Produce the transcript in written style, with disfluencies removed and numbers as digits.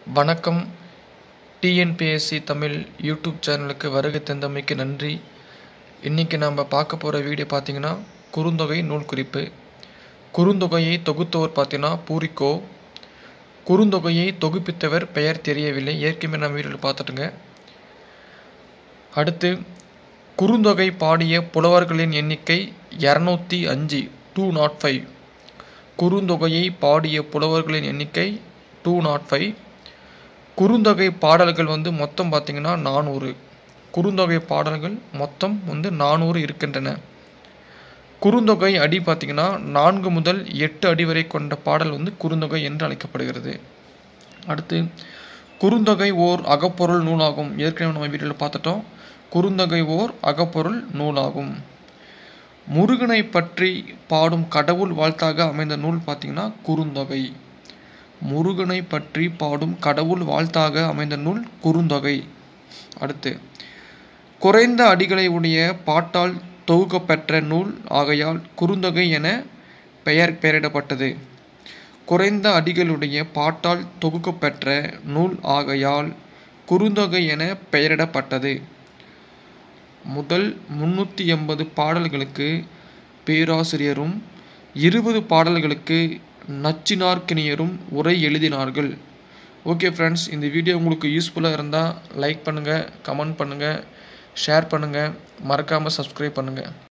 வணக்கம். TNPSC Tamil YouTube சேனலுக்கு வருகை தந்தமைக்கு நன்றி. இன்றைக்கி நாம் பார்க்க போகிற வீடியோ பார்த்திங்கன்னா குறுந்தொகை நூல் குறிப்பு. குறுந்தொகையை தொகுத்தவர் பார்த்திங்கன்னா பூரிக்கோ. குறுந்தொகையை தொகுப்பித்தவர் பெயர் தெரியவில்லை. ஏற்கனவே நம்ம வீடியோவில் பார்த்துட்டுங்க. அடுத்து குறுந்தொகை பாடிய புலவர்களின் எண்ணிக்கை 205 205. குறுந்தொகையை பாடிய புலவர்களின் எண்ணிக்கை 205. குறுந்தொகை பாடல்கள் மொத்தம் பார்த்திங்கன்னா 400. குறுந்தொகை பாடல்கள் மொத்தம் 400 இருக்கின்றன. குறுந்தொகை அடி பார்த்திங்கன்னா 4 முதல் 8 அடி வரை கொண்ட பாடல் குறுந்தொகை என்று அழைக்கப்படுகிறது. அடுத்து குறுந்தொகை ஓர் அகப்பொருள் நூலாகும். ஏற்கனவே நம்ம வீடியோவில் பார்த்துட்டோம். குறுந்தொகை ஓர் அகப்பொருள் நூலாகும். முருகனை பற்றி பாடும் கடவுள் வாழ்த்தாக அமைந்த நூல் பார்த்திங்கன்னா குறுந்தொகை. முருகனை பற்றி பாடும் கடவுள் வாழ்த்தாக அமைந்த நூல் குறுந்தொகை. அடுத்து குறைந்த அடிகளை உடைய பாட்டால் தொகுக்கப்பெற்ற நூல் ஆகையால் குறுந்தொகை என பெயரிடப்பட்டது. குறைந்த அடிகளுடைய பாட்டால் தொகுக்கப்பெற்ற நூல் ஆகையால் குறுந்தொகை என பெயரிடப்பட்டது. முதல் 380 பாடல்களுக்கு பேராசிரியரும் 20 பாடல்களுக்கு நச்சினார்க்கினியரும் உரை எழுதினார்கள். ஓகே ஃப்ரெண்ட்ஸ், இந்த வீடியோ உங்களுக்கு யூஸ்ஃபுல்லாக இருந்தால் லைக் பண்ணுங்கள், கமெண்ட் பண்ணுங்கள், ஷேர் பண்ணுங்கள், மறக்காமல் சப்ஸ்கிரைப் பண்ணுங்கள்.